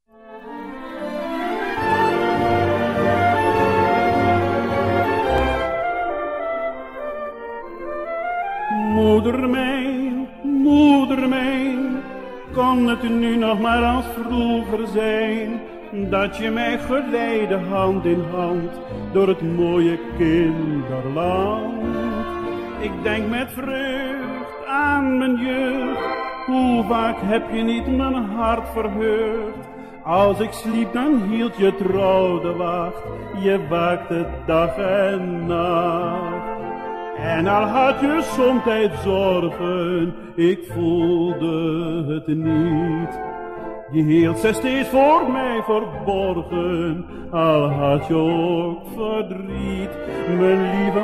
Moeder mijn, kan het nu nog maar als vroeger zijn, dat je mij geleidde hand in hand door het mooie kinderland. Ik denk met vreugd aan mijn jeugd, hoe vaak heb je niet mijn hart verheugd. Als ik sliep dan hield je trouw de wacht, je waakte dag en nacht. En al had je somtijds zorgen, ik voelde het niet. Je hield ze steeds voor mij verborgen, al had je ook verdriet. Mijn lieve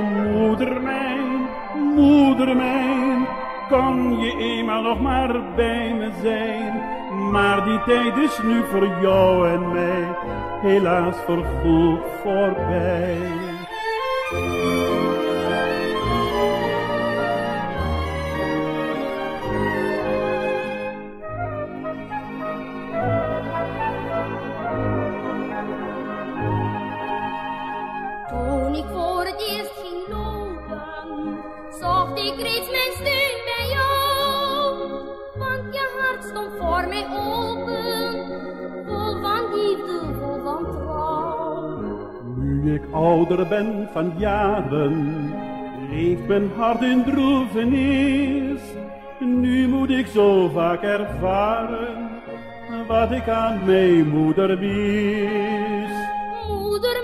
moeder mijn, kan je eenmaal nog maar bij me zijn. Maar die tijd is nu voor jou en mij, helaas voorgoed voorbij. Toen ik voor het eerst ging lopen, zocht ik reeds mijn steun bij jou. Want je hart stond voor mij open, vol van liefde, vol van trouw. Nu ik ouder ben van jaren, leeft mijn hart in droefenis. Nu moet ik zo vaak ervaren, wat ik aan mijn moeder mis. Moeder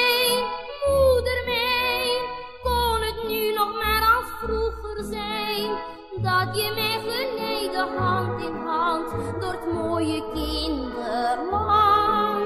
mijn, kon het nu nog maar als vroeger zijn, dat je mij geleidde hand in hand door het mooie kinderland.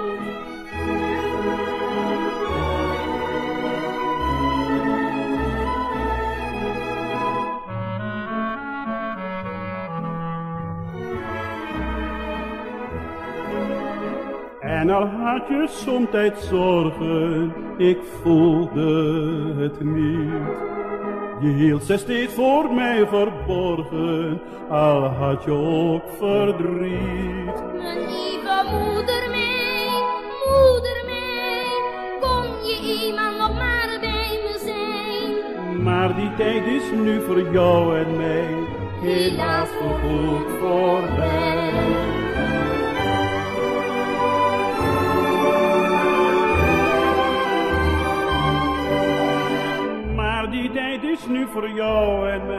En al had je somtijds zorgen, ik voelde het niet. Je hield ze steeds voor mij verborgen, al had je ook verdriet. Mijn lieve moeder mijn, kon je eenmaal nog maar bij me zijn. Maar die tijd is nu voor jou en mij, helaas voorgoed voorbij. Die tijd is nu voor jou en mij.